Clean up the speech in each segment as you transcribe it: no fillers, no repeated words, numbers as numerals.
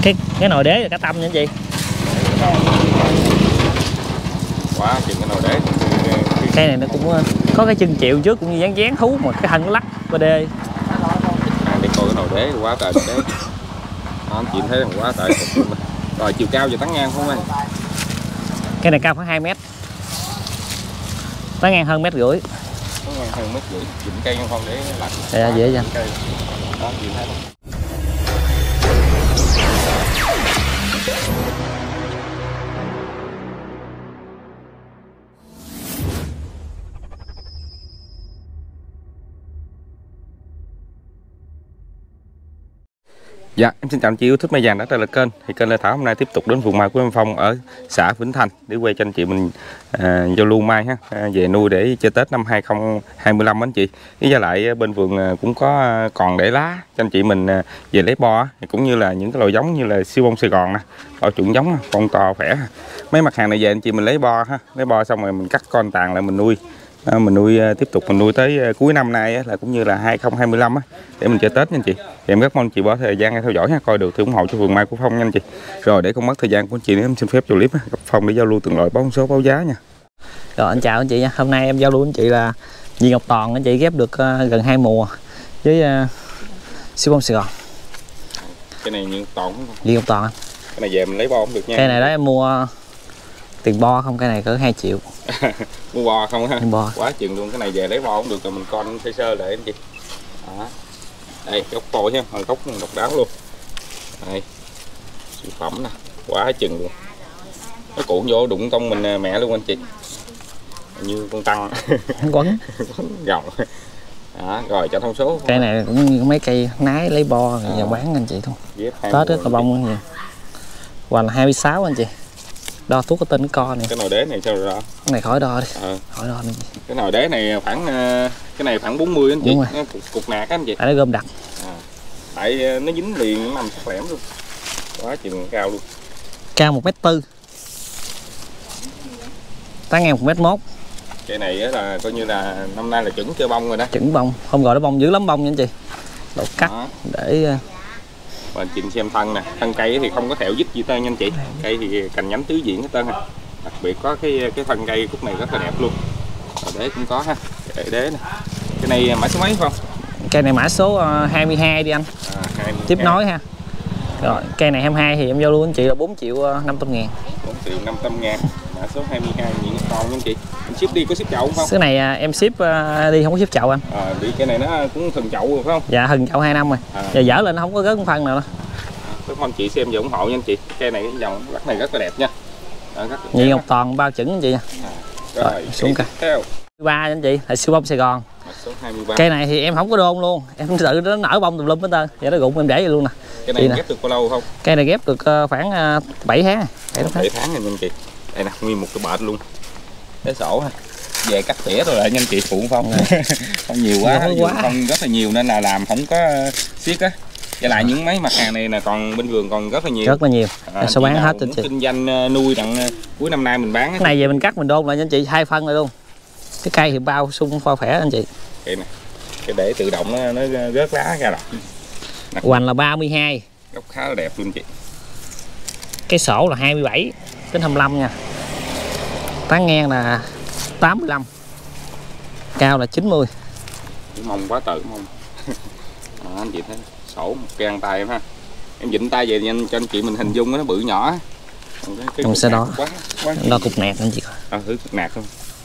Cái nồi đế là cá tăm nha anh chị. Quá chừng cái nồi đế. Cây này nó cũng có cái chân chịu trước cũng như dán dán thú mà cái thân nó lắc qua đê. Đi coi cái nồi đế quá trời đế. Anh chị thấy là quá trời. Rồi chiều cao và tán ngang không anh? Cây này cao khoảng 2 mét. Tán ngang hơn 1,5 mét. Tán ngang hơn 1,5 mét. Chỉnh cây không để lạnh. Dạ dễ dàng. Đó chị thấy không? Dạ, em xin chào anh chị yêu thích mai vàng đã trở lại kênh. Thì kênh Lê Thảo hôm nay tiếp tục đến vườn mai của em Phong ở xã Vĩnh Thanh để quay cho anh chị mình giao lưu mai ha, về nuôi để chơi Tết năm 2025 anh chị. Với lại bên vườn cũng có còn để lá cho anh chị mình về lấy bo, cũng như là những cái loại giống như là siêu bông Sài Gòn nè, loại chuẩn giống con to khỏe. Mấy mặt hàng này về anh chị mình lấy bo ha, lấy bo xong rồi mình cắt con tàn lại mình nuôi. Mình nuôi tiếp tục mình nuôi tới cuối năm nay là cũng như là 2025 để mình chơi Tết nha anh chị. Thì em rất mong anh chị bỏ thời gian theo dõi ha, coi được thì ủng hộ cho vườn mai của Phong nha anh chị. Rồi để không mất thời gian của anh chị, em xin phép cho clip gặp Phong để giao lưu từng loại báo số báo giá nha. Rồi anh chào anh chị nha. Hôm nay em giao lưu anh chị là Viên Ngọc Toàn, anh chị ghép được gần 2 mùa với siêu bông Sài Gòn. Cái này như Toàn không? Viên Ngọc Toàn. Cái này về mình lấy bo không được nha. Cây này đó em mua tiền bo không, cái này cỡ 2 triệu. Mua bo không ha? Bo. Quá chừng luôn, cái này về lấy bo không được rồi mình con sơ sơ lại anh chị. Đó. Đây gốc phôi ha, hồi gốc độc đáo luôn. Đây. Sản phẩm nè, quá chừng luôn. Nó cuộn vô đụng tông mình mẹ luôn anh chị. Như con tăng. Quấn. Gồng. Đó, rồi cho thông số. Cây này cũng như mấy cây nái lấy bo và bán anh chị thôi. Tết rất là bông gì. Hoành là 26 anh chị. Đo thuốc có tên cái co này. Cái nồi đế này sao rồi đó? Cái này khỏi đo đi. Khỏi đo đi. Cái nồi đế này khoảng cái này khoảng 40 anh chị. Nó cục nạc anh chị. Tại nó gom đặc. Tại nó dính liền, nó nằm sắc lẻm luôn. Quá chừng cao luôn. Cao 1,4 m. Tán ngang 1,1 m. Cây này là coi như là năm nay là chuẩn chơi bông rồi đó. Chuẩn bông, không gọi nó bông dữ lắm bông nha anh chị. Độ cắt đó. Để và anh chị xem thân nè, thân cây thì không có thẹo dít gì tên nha anh chị. Cây thì cành nhánh tứ diện hết trơn ha. Đặc biệt có cái thân cây cúc này rất là đẹp luôn. Rồi đế cũng có ha, kệ đế nè. Cái này mã số mấy không? Cây này mã số 22 đi anh. 22. Tiếp nối ha. Rồi cây này 22 thì em giao lưu anh chị là 4.500.000. 4.500.000. Mã số 22 Viên Ngọc Toàn nha anh chị. Em ship đi có ship chậu không? Cái này em ship đi không có ship chậu anh. Đi cái này nó cũng thần chậu rồi phải không? Dạ thần chậu 2 năm rồi. Giờ dở lên nó không có rớt phân nào đâu. Các anh chị xem và ủng hộ nha anh chị. Cây này cái dòng đất này rất là đẹp nha. Viên Ngọc Toàn bao chuẩn anh chị nha. Rồi xuống cây. 23 anh chị là siêu bông Sài Gòn. Số 23. Cây này thì em không có đôn luôn, em tự nó nở bông tùm lum hết trơn, vậy nó rụng em để vậy luôn nè. Cái này ghép được bao lâu không? Cây này ghép được khoảng 7 tháng. 7 tháng này anh chị. Đây nè, nguyên một cái bệt luôn. Cái sổ ha. Về cắt tỉa rồi lại nha anh chị, phụ Phong. Không nhiều quá, Phong rất là nhiều nên là làm không có xiết á. Với lại những mấy mặt hàng này là còn bên vườn còn rất là nhiều. Rất là nhiều. Em sẽ bán hết cho chị. Kinh doanh nuôi đặng cuối năm nay mình bán. Cái này về mình cắt mình đôn lại nha anh chị, 2 phân lại luôn. Cái cây thì bao sung pha khỏe anh chị. Cây này. Cái để tự động nó rớt lá ra rồi. Hoành là 32. Gốc khá là đẹp luôn chị. Cái sổ là 27 đến 25 nha. Tán ngang là 85. Cao là 90. Mông quá trời mông. Anh chị thấy sổ một gan tay em ha. Em vịnh tay về cho anh chị mình hình dung nó bự nhỏ. Trong xe đó. Đo cục nạc anh chị coi. Thử cục nạc không?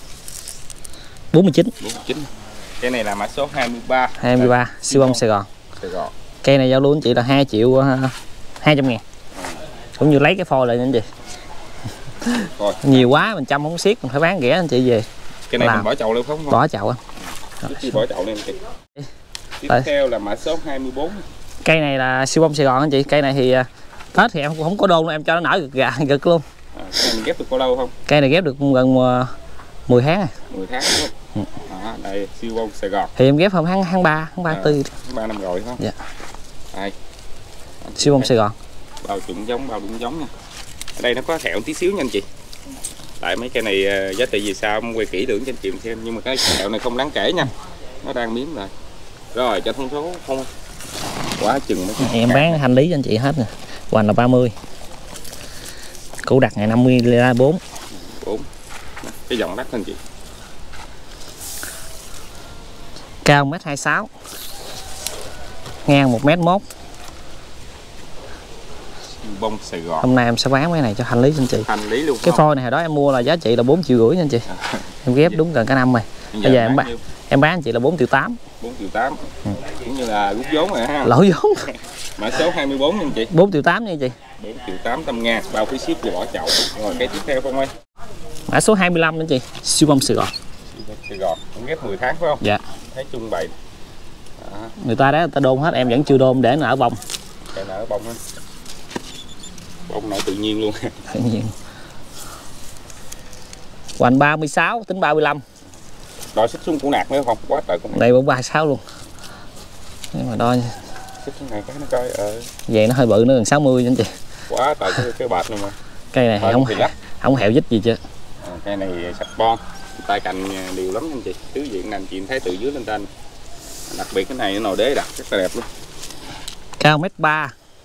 49. 49. Cái này là mã số 23. 23 siêu bông Sài Gòn. Cây này giao lưu anh chị là 2.200.000. Cũng như lấy cái phôi lại nha anh chị. Nhiều quá mình chăm không xiết, mình phải bán rẻ anh chị về. Cái này mình bỏ chậu luôn không? Bỏ chậu á. Bỏ chậu lên anh chị. Tiếp theo là mã số 24. Cây này là siêu bông Sài Gòn anh chị. Cây này thì Tết thì em cũng không có đôn, em cho nó nở gật luôn. Cái này mình ghép được bao lâu không? Cây này ghép được gần 10 tháng. 10 tháng đúng không? Đây siêu bông Sài Gòn. Thì em ghép hôm tháng 3, tháng 4. Tháng 3 năm rồi không? Dạ. Đây. Siêu bông Sài Gòn. Bao chuẩn giống, bao đúng giống nha. Ở đây nó có thẹo tí xíu nha anh chị. Tại mấy cây này giá trị gì sao không quay kỹ lưỡng cho anh chị xem, nhưng mà cái thẹo này không đáng kể nha. Nó đang miếng rồi. Rồi cho thông số không. quá chừng mấy em bán hành lý cho anh chị hết nè. Hoành là 30. Củ đặc ngày 50 là 4. Cái dòng đắt anh chị. Cao 1m26, ngang 1m1. Bông Sài Gòn. Hôm nay em sẽ bán cái này cho hành lý cho anh chị. Hành lý luôn. Cái phôi này hồi đó em mua là giá trị là 4,5 triệu nha anh chị. Em ghép đúng gần cả năm rồi. Bây giờ em bán anh chị là 4,8 triệu. 4,8 triệu. Cũng như là rút vốn rồi ha. Lỗi vốn. Mã số 24 nha anh chị. 4,8 triệu nha anh chị. 4,8 triệu bao phí ship và bỏ chậu. Rồi cái tiếp theo Phong ơi. Mã số 25 anh chị. Siêu bông Sài Gòn. Sài Gòn, cũng ghép 10 tháng phải không? Dạ. Thấy trung bày. Người ta đã đôn hết, em vẫn chưa đôn để nở bông. Để nở bông á. Bông nở tự nhiên luôn. Tự nhiên. Hoành 36 tính 35. Đo xích xuống củ nạc nữa không? Quá trời con này. Đây cũng 36 luôn. Nhưng mà đo Xích xuống này cái nó coi vậy nó hơi bự, nó gần 60 anh chị. Quá trời cái bệt luôn mà. Cây này không hẹo dít gì chứ. Cây này sạch bon. Tay cành đều lắm anh chị. Thứ diện anh chị thấy từ dưới lên trên. Đặc biệt cái này nó nồi đế đặt rất là đẹp luôn. Cao 1m3,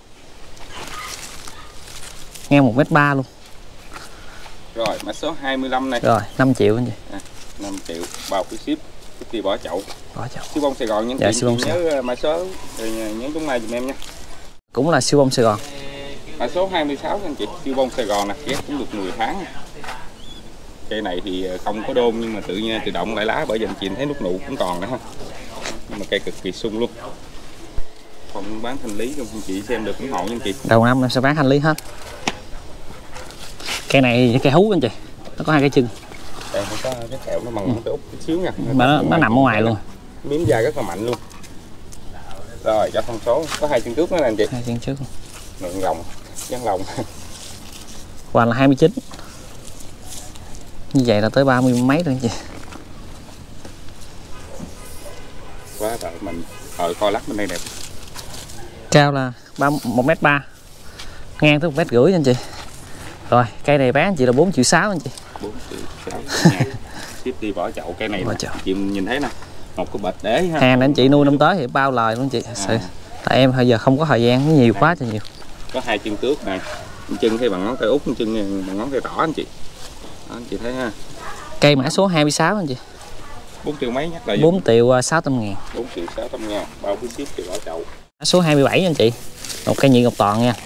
ngang 1m3 luôn. Rồi mã số 25 này. Rồi 5 triệu anh chị. 5 triệu bao phí ship, trước khi bỏ chậu. Siêu bông Sài Gòn nha. Dạ, siêu bông nhớ mã số rồi nhớ chúng này giùm em nha. Cũng là siêu bông Sài Gòn. Mã số 26 anh chị, siêu bông Sài Gòn nè, ghép cũng được 10 tháng. Cây này thì không có đôn nhưng mà tự động lại lá, bởi vì anh chị thấy nút nụ cũng còn nữa ha. Nhưng mà cây cực kỳ sung luôn. Không bán thanh lý không anh chị xem được ủng hộ nha anh chị. Đầu năm em sẽ bán hành lý hết. Cây này cây hú anh chị, nó có 2 cái chân. Đây nó có cái kẹo nó bằng cái út chút xíu nha. Mà nó nằm ở ngoài luôn. Miếng da rất là mạnh luôn. Rồi cho thông số có 2 chân trước nữa nè anh chị. 2 chân trước. Lượng lòng, dán lòng. Hoành là 29. Như vậy là tới 30 mấy rồi anh chị. Quá trời mình coi lắc bên đây đẹp. Cao là 1m3, ngang tới 1,5 m anh chị. Rồi cây này bán anh chị là 4,6 triệu anh chị. 4,6 triệu. Ship đi bỏ chậu. Cây này chị nhìn thấy nè, một cái bịch đế ha. Hàng này anh chị nuôi năm tới thì bao lời luôn chị. Tại em bây giờ không có thời gian, nó nhiều quá cho nhiều. Có 2 chân trước này, chân thấy bằng ngón tay út, chân bằng ngón tay trỏ anh chị. Đó, anh chị thấy ha. Cây mã số 26 anh chị. 4 triệu mấy nhắc lại. 4.600.000. 4.600.000 bao phí ship thì bỏ chậu. Mã số 27 anh chị. Một cây nhị ngọc toàn nha.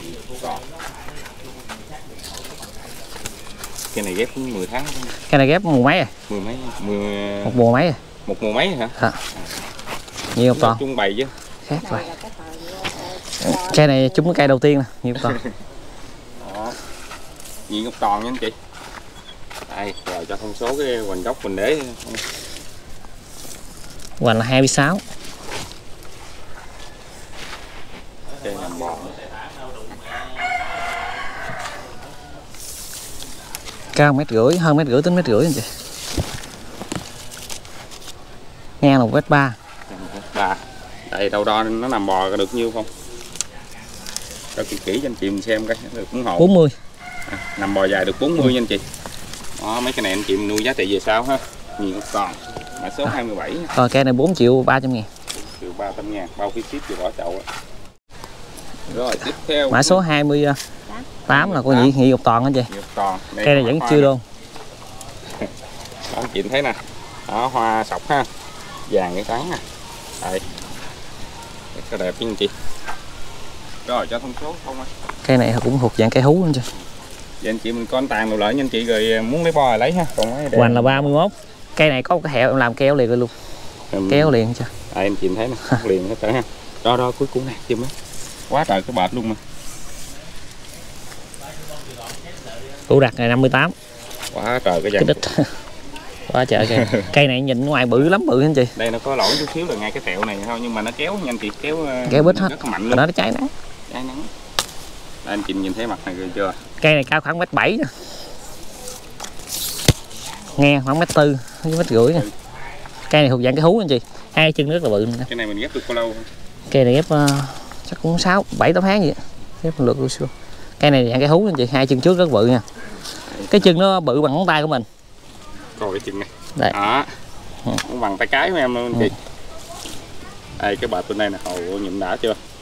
Cây này ghép 10 tháng. Cây này ghép mùa mấy rồi? Một mùa mấy rồi. Một mùa mấy hả? Nhị ngọc toàn. Trung bày chứ. Khác rồi. Cây này trúng cái cây đầu tiên nè, nhị ngọc toàn. Nhị ngọc toàn nha anh chị. Đây, rồi cho thông số cái hoành gốc hoành đế. Hoành là 26. Cây nằm bò. Cao 1,5 m, hơn 1,5 m tới 1,5 m anh chị. Ngang là 1,3 m. Đây đâu đo nó nằm bò được nhiêu không? Cho kỹ cho anh chị mình xem coi được ủng hộ. 40. Nằm bò dài được 40 nha anh chị. Đó, mấy cái này anh chị nuôi giá trị về sao ha. Nhìn còn mã số 27. Rồi cây này 4.300.000. 4.300.000 bao phí ship thì bỏ chậu. Rồi tiếp theo mã số 28 là con nhị ngọc toàn anh chị. Cây này vẫn chưa đôn. Đó, anh chị thấy nè. Đó, hoa sọc ha. Vàng cái trắng nè. Đây. Rất đẹp nha anh chị. Rồi cho thông số không ạ. Cây này cũng thuộc dạng cây hú anh chị. Vậy anh chị mình con tàn đồ lợi nha anh chị, rồi muốn lấy bo là lấy ha. Còn mấy hoành là 31. Cây này có một cái hẹo em làm kéo liền luôn. Kéo liền chưa? Đây anh chị thấy nè, liền hết trơn ha. Đo cuối cùng nè chim á. Quá trời cái bệt luôn mà. Củ đặc này 58. Quá trời cái dàn. Quá trời cây. Cây này nhìn ngoài bự lắm, bự anh chị. Đây nó có lỗi chút xíu là ngay cái tẹo này thôi, nhưng mà nó kéo nha anh chị, kéo bít hết. Rất mạnh luôn. Nó cháy nắng. Cháy nắng. Đây anh chị nhìn thấy mặt này chưa? Cây này cao khoảng 1,7 m. Nghe khoảng 1,4 m, 1,5 m nha. Cây này thuộc dạng cái hú anh chị. 2 chân rất là bự. Cái này mình ghép được bao lâu? Cây này ghép chắc cũng 7-8 tháng gì. Ghép một lượt luôn xưa. Cây này dạng cái hú anh chị, 2 chân trước rất bự nha. Cái chân nó bự bằng ngón tay của mình. Coi cái chân này. Đây. Đó. Cũng bằng tay cái của em luôn anh chị. Đây cái bệt bên đây nè, hồ nhịn đã chưa?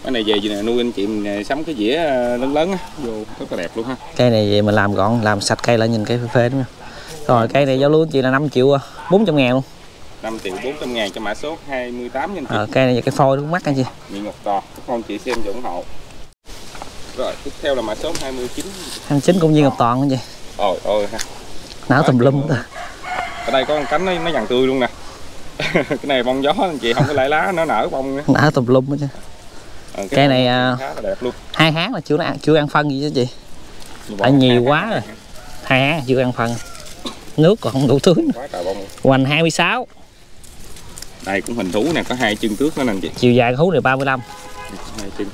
Cái này về gì nè, nuôi anh chị mình sắm cái dĩa lớn lớn á, vô rất là đẹp luôn ha. Cây này về mình làm gọn, làm sạch cây lại nhìn cây phê phê đúng không? Rồi cây này giao lưu anh chị là 5 triệu 400 ngàn luôn. 5 triệu 400 ngàn cho mã số 28 nha anh chị. Cây này cái phôi cũng mắc anh chị. Miệng ngọc to, các con chị xem và ủng hộ. Rồi tiếp theo là mã số 29. 29 cũng như ngọc toàn anh chị. Ôi ha. Nở tùm lum. Ở đây có con cánh nó vàng tươi luôn nè. Cái này bông gió anh chị, không có lại lá, nó nở bông nữa. Nở tùm lum hết chứ. Cây này khá là đẹp luôn. 2 tháng là chưa ăn phân gì chứ chị. Tại nhiều quá rồi. 2 tháng chưa ăn phân. Nước còn không đủ tưới. Quá trời bông. Hoành 26. Đây cũng hình thú nè, có 2 chân trước nữa nè anh chị. Chiều dài thú này 35. 2 chân.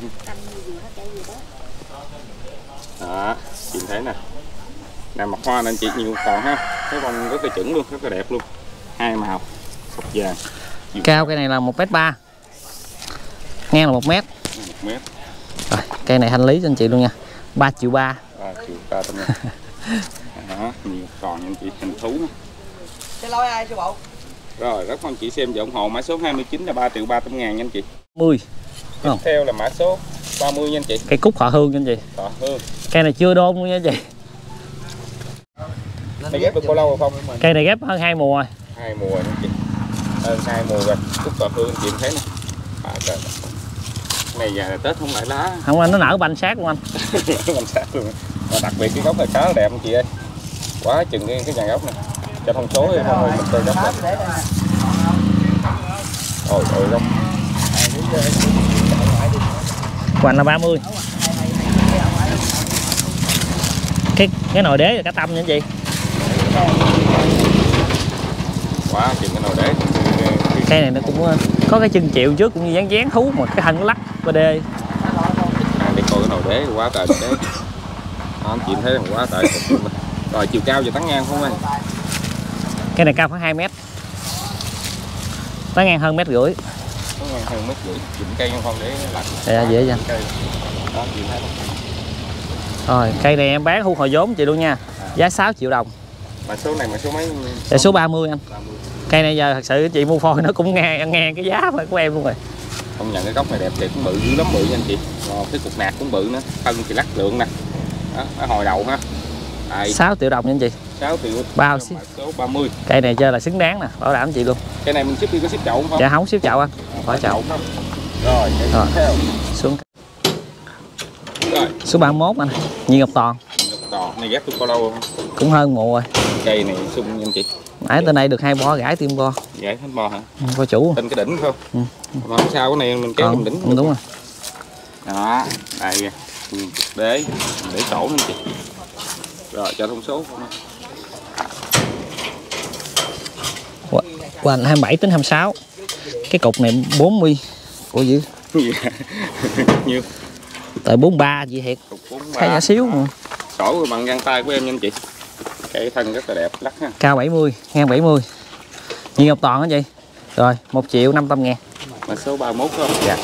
Đó, chị thấy nè. Nè mặt hoa nè anh chị, nhiều còn ha. Cái bông rất là chuẩn luôn, rất là đẹp luôn. 2 màu sọc vàng. Cao cây này là 1m3. Ngang là 1m. 1m. Rồi, cây này hành lý cho anh chị luôn nha. 3 triệu 3. 3 triệu 300 ngàn. Đó, nhiều còn anh chị, hình thú. Cái lối ai sư bộ? Rồi, rất mong chị xem và ủng hộ. Mã số 29 là 3 triệu 300 ngàn nha anh chị. 10. Tiếp theo là mã số 30 nha anh chị. Cây cúc họ hương nha anh chị. Họ hương. Cây này chưa đôn luôn nha anh chị. Này ghép được bao lâu rồi không? Cây này ghép hơn 2 mùa rồi. 2 mùa rồi anh chị. Hơn 2 mùa rồi. Cúc họ hương chị thấy nè. Trời. Này giờ là Tết không lại lá. Không anh, nó nở banh sát luôn anh. Banh sát luôn. Mà đặc biệt cái gốc này khá là đẹp anh chị ơi. Quá chừng cái dàn gốc này. Cho thông số thì không mình chơi gốc này. Ôi gốc. Hoành là 30. Cái nồi đế là cá tâm nha anh chị. Quá chừng cái nồi đế. Cây này nó cũng có cái chân chịu trước cũng như dán thú mà cái thân nó lắc qua đê. Để coi cái nồi đế quá trời đế. Anh chị thấy là quá trời. Rồi chiều cao và tán ngang không anh? Cây này cao khoảng 2 m. Tán ngang hơn 1,5 m. Tán ngang hơn 1,5 m. Chỉnh cây không để lạnh. Đây dễ vậy. Đó, chị thấy. Rồi cây này em bán thu hồi vốn chị luôn nha. Giá 6 triệu đồng. Mã số này mã số mấy? Tại số 30 anh. 30. Cây này giờ thật sự chị mua phôi nó cũng ngang cái giá của em luôn rồi. Công nhận cái gốc này đẹp thiệt, cũng bự dữ lắm, bự nha anh chị. Rồi, cái cục nạc cũng bự nữa, thân thì lắc lượng nè. Đó, cái hồi đầu ha. Đây. 6 triệu đồng nha anh chị. 6 triệu. Bao ship. Số 30. Cây này chơi là xứng đáng nè, bảo đảm chị luôn. Cái này mình ship đi có ship chậu không? Dạ không ship chậu anh. Khỏi chậu. Rồi, tiếp theo. Xuống. Rồi. Số 31 anh. Như ngọc toàn. Này ghép được bao lâu không? Cũng hơn mùa rồi. Cây này sung nha anh chị. Nãy tới đây được 2 bo gãi tim bo. Gãi hết bo hả? Bo chủ. Trên cái đỉnh không? Mà không sao, cái này mình kéo lên đỉnh. Đúng rồi. Đó, đây để sổ nha anh chị. Rồi cho thông số không? Hoành 27 đến 26. Cái cục này 40. Ủa dữ. Nhiêu? Tại 43 chị thiệt. Thấy nhỏ xíu mà. Sổ bằng găng tay của em nha anh chị. Cái thân rất là đẹp, lắc ha. Cao 70, ngang 70. Như ngọc toàn á chị. Rồi, 1 triệu 500 ngàn. Mà số 31 không? Dạ.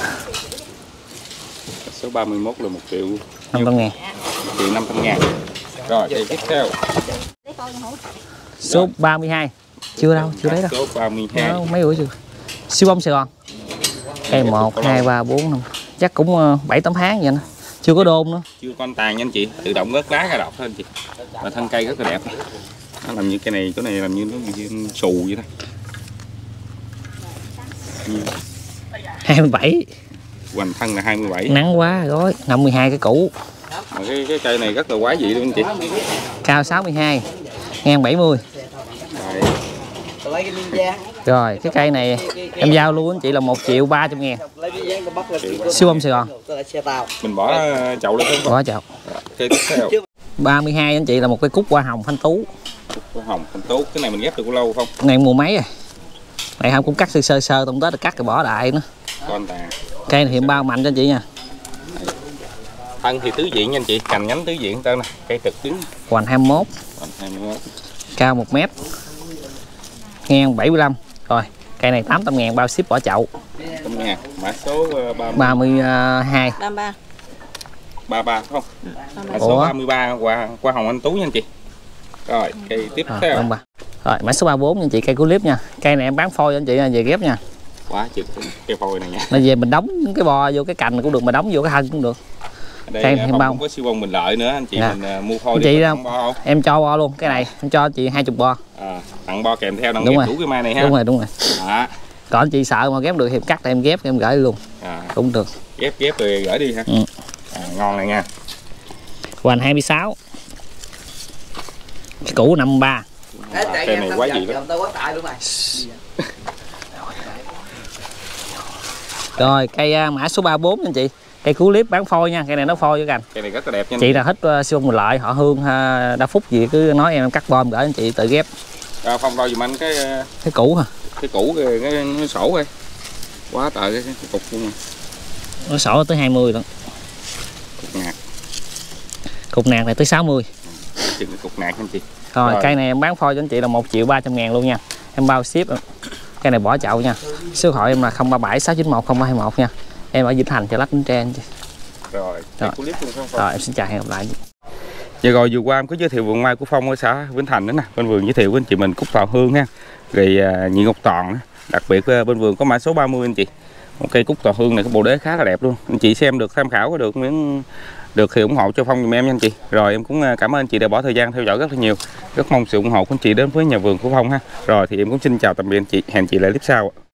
Số 31 là 1 triệu 500 ngàn. 1 triệu 500 ngàn. Rồi, đây tiếp theo. Số 32. Chưa đâu, chưa lấy đâu. Số 32. Đó, mấy bữa chưa. Siêu bông Sài Gòn. Cây 1, 2, 3, 4, 5. Chắc cũng 7-8 tháng vậy nè. Chưa có đôn nữa. Chưa con tàn nha anh chị, tự động rớt lá ra đọt thôi anh chị. Mà thân cây rất là đẹp. Nó làm như cái này làm như nó như xù vậy đó. 27. Hoành thân là 27. Nắng quá rồi, 52 cái cũ. Mà cái cây này rất là quái dị luôn anh chị. Cao 62, ngang 70. Rồi, cái cây này em giao luôn anh chị là 1 triệu 300 ngàn. Siêu bông Sài Gòn. Mình bỏ chậu lên không? Bỏ chậu. Cây tiếp theo. 32 anh chị là một cái cúc hoa hồng thanh tú. Cúc hoa hồng thanh tú, cái này mình ghép được bao lâu không? Này mùa mấy rồi. Này không cũng cắt sơ sơ tông tết cắt rồi bỏ đại nữa. Con tàn. Cây này hiện bao mạnh cho anh chị nha. Thân thì tứ diện nha anh chị, cành nhánh tứ diện tên nè, cây trực đứng. Hoành 21. Hoành 21. Cao 1 mét. Ngang 75. Rồi, cây này 800 ngàn bao ship bỏ chậu. 800 ngàn, mã số 32. 33. 33 không? Mã số 33 qua hồng anh tú nha anh chị. Rồi, cây tiếp theo. Rồi, mã số 34 nha anh chị, cây của clip nha. Cây này em bán phôi cho anh chị về ghép nha. Quá chừng cây phôi này nha. Mà về mình đóng cái bo vô cái cành cũng được, mà đóng vô cái thân cũng được. Đây Phong không có siêu bông mình lợi nữa anh chị, dạ. Mình mua phôi chị đi đâu bo không? Em cho bo luôn, cái này em cho chị 20 bo. Tặng bo kèm theo đăng Đúng ghép rồi. đủ cái mai này ha. Đúng rồi. Đó. Còn chị sợ mà ghép được thì em cắt em ghép em gửi luôn. Cũng được. Ghép rồi gửi đi ha. Ngon này nha. Hoành 26. Cái cũ 53. Cây này quá gì đó. Rồi cây mã số 34 anh chị. Cây cú clip bán phôi nha, cây này nó phôi với cành. Cây này rất là đẹp nha. Chị nào thích siêu bông lợi, họ Hương, Đa Phúc gì cứ nói em cắt bom gửi anh chị tự ghép. Phong đo dùm anh cái cũ hả? Cái cũ cái sổ đây. Quá tệ cái cục luôn. Nó sổ tới 20 đó. Cục nạc. Cục nạc này tới 60. Chừng cái cục nạc anh chị. Rồi cây này em bán phôi cho anh chị là 1.300.000 luôn nha. Em bao ship. Cây này bỏ chậu nha. Số gọi em là 037 691 0321 nha. Em ở Vĩnh Thành Chợ Lách Bến Tre anh chị. Rồi Em xin chào hẹn gặp lại. Và rồi vừa qua em có giới thiệu vườn mai của Phong ở xã Vĩnh Thành nữa nè. Bên vườn giới thiệu với anh chị mình cúc tàu hương ha. Rồi nhị ngọc toàn nữa. Đặc biệt bên vườn có mã số 30 anh chị. Một cây cúc tàu hương này cái bộ đế khá là đẹp luôn. Anh chị xem được, tham khảo có được, miếng được thì ủng hộ cho Phong giùm em nha anh chị. Rồi em cũng cảm ơn anh chị đã bỏ thời gian theo dõi rất là nhiều. Rất mong sự ủng hộ của anh chị đến với nhà vườn của Phong ha. Rồi thì em cũng xin chào tạm biệt anh chị. Hẹn chị lại clip sau.